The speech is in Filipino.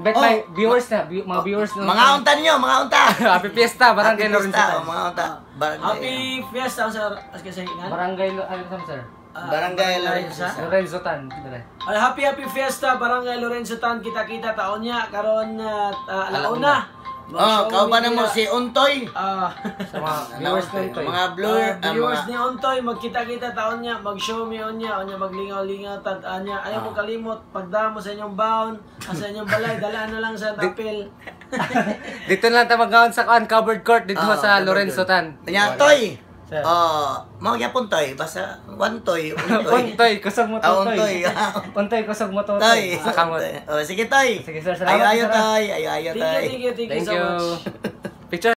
bet my viewers na, mga viewers na. Mga unta niyo, mga unta. Happy Fiesta, Barangay Lorenzo. Mga unta. Happy Fiesta sir. Kasi ingan. Barangay ano sir? Barangay Lorenzo. Lorenzo Tan. Happy Fiesta Barangay Lorenzo Tan. Kita-kita taon niya karon alauna. Kau ba mo si Untoy? Sa mga viewers na ito. Mga blur, viewers ni Untoy, magkita-kita taon niya, mag-show me on niya, maglingaw-lingaw, tag-an niya. Ayaw mo kalimot, pagdamo sa inyong baon, sa inyong balay, dalaan na lang sa tapil. Dito na lang tayo mag-gaon sa covered court dito sa Lorenzo Tan. Kanya, Toy! Mga yapon Toy, basta one Toy, Untoy, kusog mo to, Toy. Untoy. Untoy, kusog mo to, Toy. Sa kamot. Sige, Toy. Sige, sir. Salamat. Ayo, Toy. Ayo, Toy. Thank you so Thank much. you. Picture